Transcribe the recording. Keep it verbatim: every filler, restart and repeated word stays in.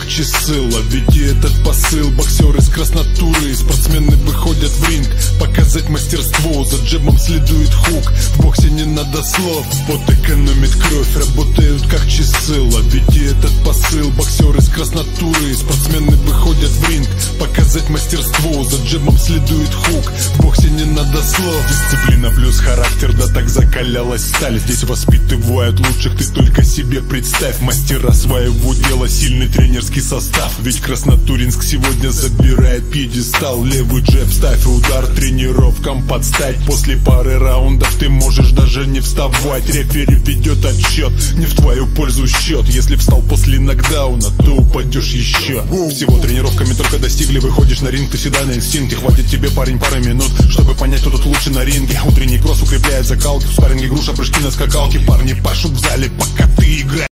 как часы. Ловите этот посыл, боксеры с краснотуры. Спортсмены выходят в ринг показать мастерство. За джебом следует хук, в боксе не надо слов. Пот экономит кровь, работают как часы. Ловите этот посыл, боксеры с краснотуры. Спортсмены выходят в ринг показать мастерство. За джебом следует хук, в боксе не надо слов. Дисциплина плюс характер, да так закалялась сталь. Здесь воспитывают лучших, ты только себе представь. Мастера своего дела, сильный тренерский состав. Ведь Краснотуринск сегодня забирает пьедестал. Левый джеб ставь, удар тренировкам подстать. После пары раундов ты можешь даже не вставать. Рефери ведет отсчет, не в твою пользу счет. Если встал после нокдауна, то упадешь еще. Всего тренировками только достигли, выходишь на ринг, ты всегда на инстинкте. Хватит тебе, парень, пары минут, чтобы понять, кто тут лучше на ринге. Утренний кросс укрепляет закалки, в спарринге груша, прыжки на скакалке. Парни пашут в зале, пока ты играешь.